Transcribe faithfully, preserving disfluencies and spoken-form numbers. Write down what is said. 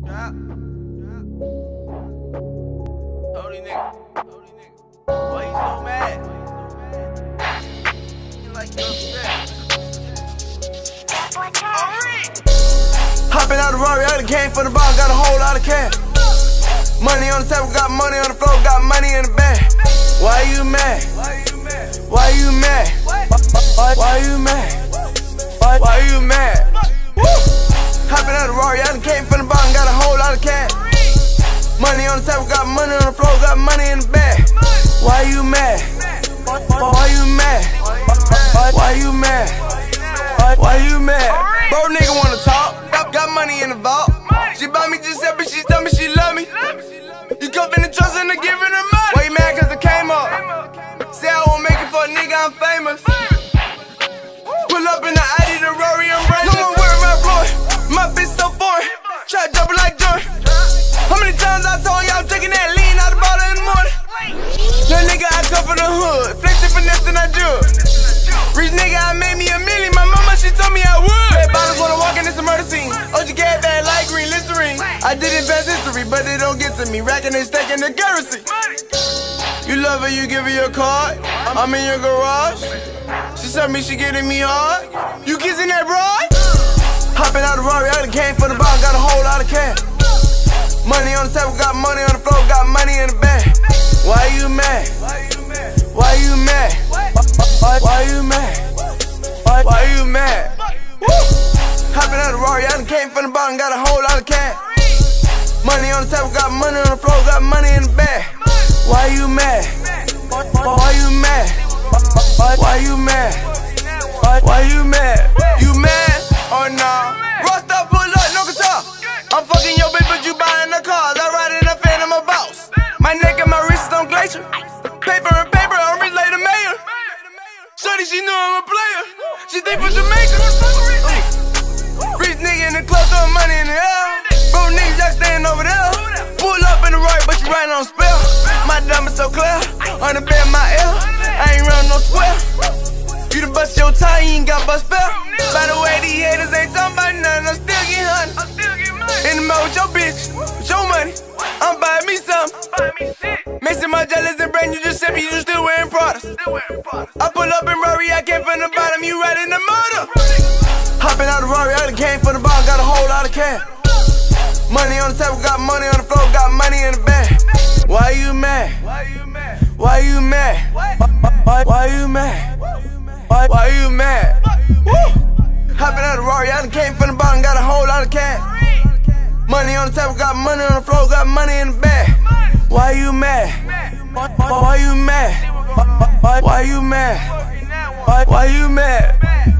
Yeah. Holy nigga. Holy nigga. Why you so mad? You like you upset. Hopping out the Rari, I done came from the bottom, got a whole lot of cash. Money on the table, got money on the floor, got money in the bag. Why you mad? Why you mad? Why you mad? Why, why you mad? Why, why you mad? Woo! Hopping out the Rari, I done came from the bottom, got a whole lot of cash. Money on the table, got money on the floor, got money in the bag. Why you mad? Why, why you mad? Why, why you mad? Why, why you mad? Bro, nigga wanna talk, got money in the vault. She bought me Giuseppe, she tell me she love me. You come in the trust and I give her the money. Why you mad cause I came up? Say I won't make it for a nigga, I'm famous. Pull up in the Audi, the Rory, I'm brand new. No one wearing my floor, my bitch so foreign. Try to double like Jordan. How many times I told y'all I'm drinking that lean out the bottle in the morning? Young nigga, I come from the hood, flexing finesse and I jug. Rich nigga, I made me a million, my mama, she told me I would. Red bottles wanna walk in this murder scene. O G gas bad light green Listerine. I did invest history, but it don't get to me. Racking and stacking the currency. You love her, you give her your card. I'm in your garage. She tell me she getting me hard. You kissing that broad? Hopping out the Rari, I done came from the bottom, got a whole lot of cash. Money on the table, got money on the floor, got money in the bag. Why you mad? Why you mad? Why you mad? Why, why you mad? Why, why you mad? Woo! Hopping out the Rari, I done came from the bottom, got a whole lot of cash. Money on the table, got money on the floor, got money in the bag. Why you mad? Why, why you mad? Why, why you mad? Why, why you mad? You mad or nah? Rocked up, pull up, no guitar. I'm fucking your bitch, but you buying the cars. I ride in a fan, I'm a boss. My neck and my wrist on glacier. Paper and paper, I'm rich like the mayor. Shorty, she knew I'm a player. She think for Jamaica. Rich nigga in the club, throwing money in the air. Bro, niggas just staying over there. Pull up in the right, but you riding on spell. My diamond so clear, on the bed my ear. I ain't running no square. You done bust your tie, you ain't got bust fair. By the way, these haters ain't talking about nothing, I'm still getting honey. In the mouth with your bitch, with your money, I'm buying me some. Mixing my jealous and brand new Giuseppe, you still wearing products. I pull up in Rari, I came from the bottom, you riding the motor. Hopping out the Rari, I done came from the bottom, got a whole lot of cash. Money on the table, got money on the floor, got money in the bag. Why you mad? Why you mad? Why you mad? Why, why, why you mad? Why, why you mad? Woo! Hopping out the Rari, I done came from the bottom, got a whole lot of cash. Money on the table, got money on the floor, got money in the bag. Why you mad? Why, why you mad? Why, why you mad? Why, why you mad?